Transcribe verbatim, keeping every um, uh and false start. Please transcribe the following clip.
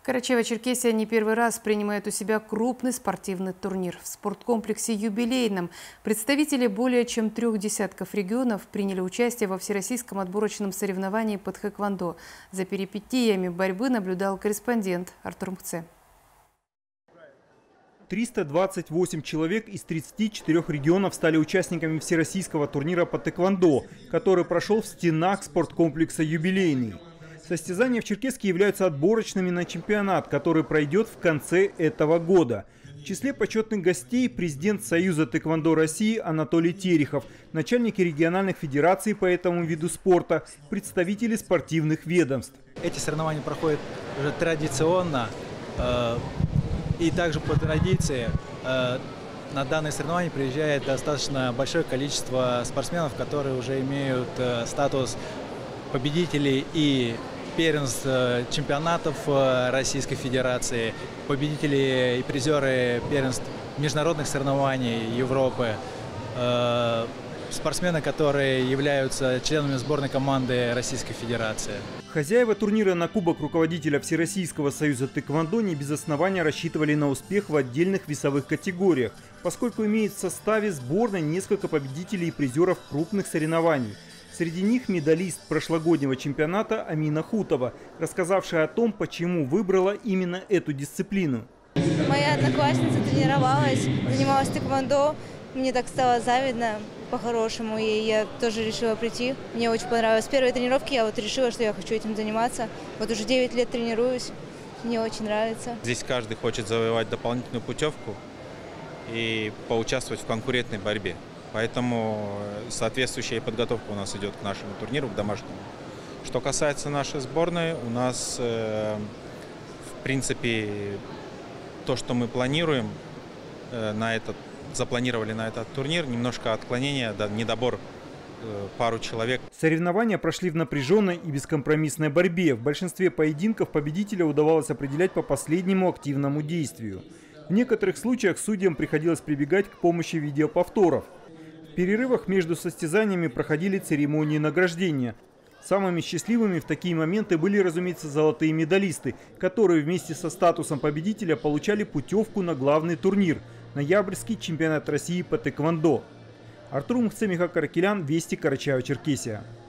Карачаево-Черкесия не первый раз принимает у себя крупный спортивный турнир. В спорткомплексе «Юбилейном» представители более чем трех десятков регионов приняли участие во всероссийском отборочном соревновании по тхэквондо. За перипетиями борьбы наблюдал корреспондент Артур Мхце. триста двадцать восемь человек из тридцати четырёх регионов стали участниками всероссийского турнира по тхэквондо, который прошел в стенах спорткомплекса «Юбилейный». Состязания в Черкесске являются отборочными на чемпионат, который пройдет в конце этого года. В числе почетных гостей президент Союза тхэквондо России Анатолий Терехов, начальники региональных федераций по этому виду спорта, представители спортивных ведомств. Эти соревнования проходят уже традиционно, э, и также по традиции э, на данные соревнования приезжает достаточно большое количество спортсменов, которые уже имеют э, статус победителей и первенств чемпионатов Российской Федерации, победители и призеры первенств международных соревнований Европы, э, спортсмены, которые являются членами сборной команды Российской Федерации. Хозяева турнира на кубок руководителя Всероссийского союза тхэквондо не без основания рассчитывали на успех в отдельных весовых категориях, поскольку имеет в составе сборной несколько победителей и призеров крупных соревнований. Среди них медалист прошлогоднего чемпионата Амина Хутова, рассказавшая о том, почему выбрала именно эту дисциплину. Моя одноклассница тренировалась, занималась тхэквондо. Мне так стало завидно по-хорошему, и я тоже решила прийти. Мне очень понравилось. С первой тренировки я вот решила, что я хочу этим заниматься. Вот уже девять лет тренируюсь, мне очень нравится. Здесь каждый хочет завоевать дополнительную путевку и поучаствовать в конкурентной борьбе. Поэтому соответствующая подготовка у нас идет к нашему турниру, к домашнему. Что касается нашей сборной, у нас, э, в принципе, то, что мы планируем э, на этот, запланировали на этот турнир, немножко отклонение, да, недобор э, пару человек. Соревнования прошли в напряженной и бескомпромиссной борьбе. В большинстве поединков победителя удавалось определять по последнему активному действию. В некоторых случаях судьям приходилось прибегать к помощи видеоповторов. В перерывах между состязаниями проходили церемонии награждения. Самыми счастливыми в такие моменты были, разумеется, золотые медалисты, которые вместе со статусом победителя получали путевку на главный турнир – ноябрьский чемпионат России по тхэквондо. Артур Мхце, Михаил Каракелян, Вести, Карачаево-Черкесия.